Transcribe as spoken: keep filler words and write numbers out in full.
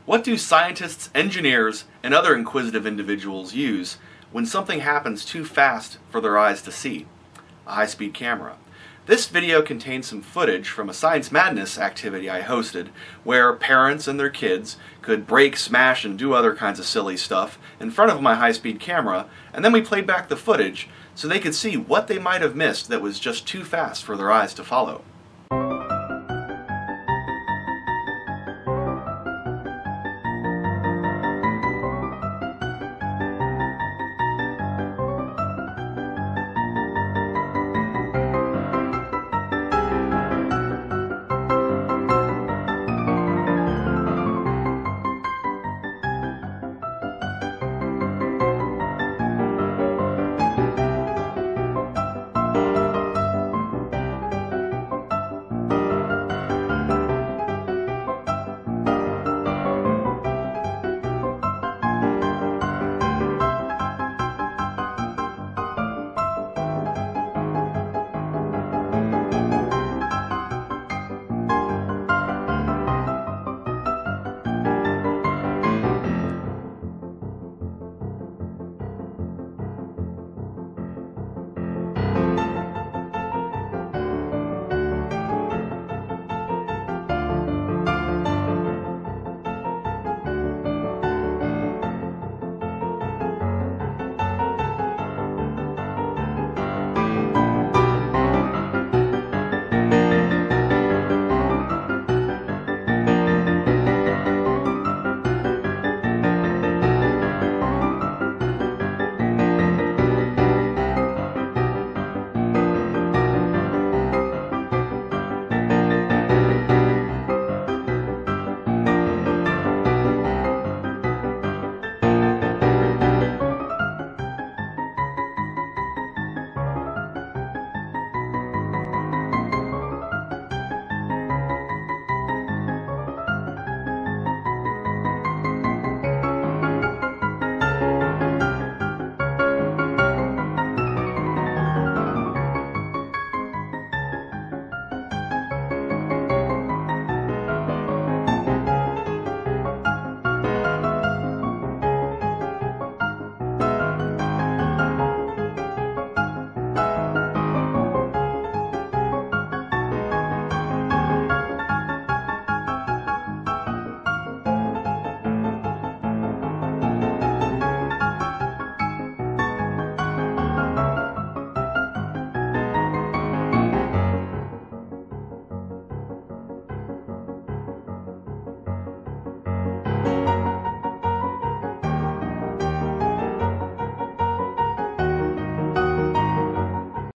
What do scientists, engineers, and other inquisitive individuals use when something happens too fast for their eyes to see? A high-speed camera. This video contains some footage from a Science Madness activity I hosted where parents and their kids could break, smash, and do other kinds of silly stuff in front of my high-speed camera, and then we played back the footage so they could see what they might have missed that was just too fast for their eyes to follow.